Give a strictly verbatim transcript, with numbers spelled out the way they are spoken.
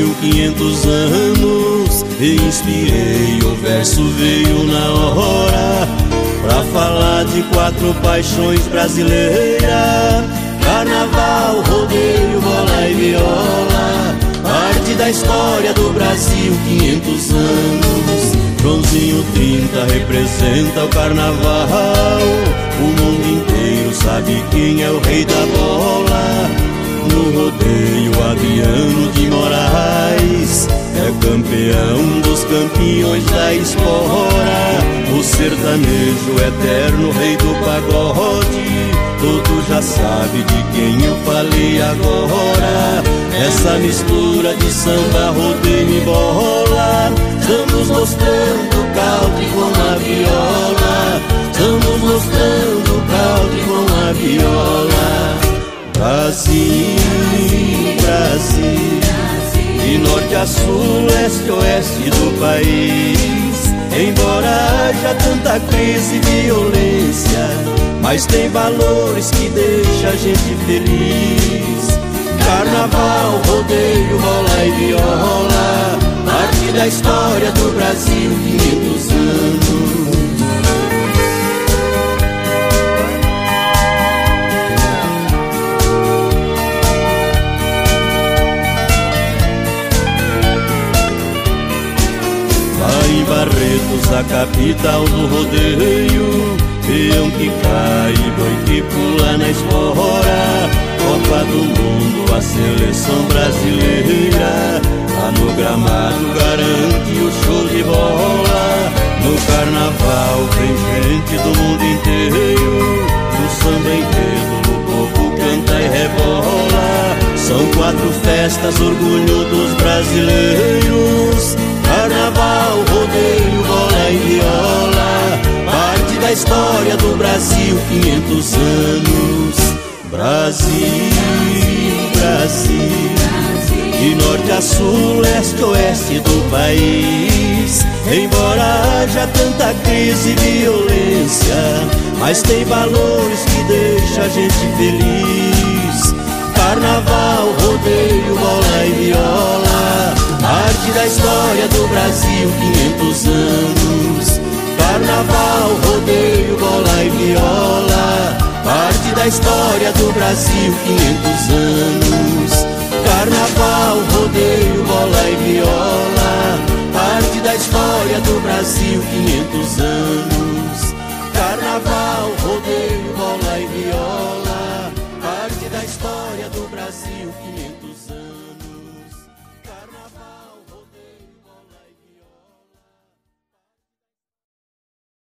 Brasil, quinhentos anos. E inspirei, o verso veio na hora pra falar de quatro paixões brasileiras: carnaval, rodeio, bola e viola. Parte da história do Brasil, quinhentos anos. Joãozinho trinta representa o carnaval. O mundo inteiro sabe quem é o rei da bola. No rodeio, Adriano de Moraes é campeão dos campeões da espora. O sertanejo eterno, rei do pagode. Todo já sabe de quem eu falei agora. Essa mistura de samba, rodeio e bola. Estamos mostrando o caule com a viola. Estamos mostrando o caule com a viola. Brasil, Brasil, de norte a sul, leste a oeste do país. Embora haja tanta crise e violência, mas tem valores que deixam a gente feliz. Carnaval, rodeio, bola e viola. Parte da história do Brasil, quinhentos anos. Em Barretos, a capital do rodeio, peão que cai, boi que pula na espora. Copa do Mundo, a seleção brasileira, lá no gramado garante o show de bola. No carnaval vem gente do mundo inteiro, no samba enredo o povo canta e rebola. São quatro festas, orgulho dos brasileiros: carnaval, rodeio, bola e viola. Parte da história do Brasil, quinhentos anos. Brasil, Brasil, de norte a sul, leste a oeste do país. Embora haja tanta crise e violência, mas tem valores que deixam a gente feliz. Carnaval, rodeio, bola e viola. Parte da história do Brasil, quinhentos anos. Carnaval, rodeio, bola e viola. Parte da história do Brasil, quinhentos anos. Carnaval, rodeio, bola e viola. Parte da história do Brasil, quinhentos anos.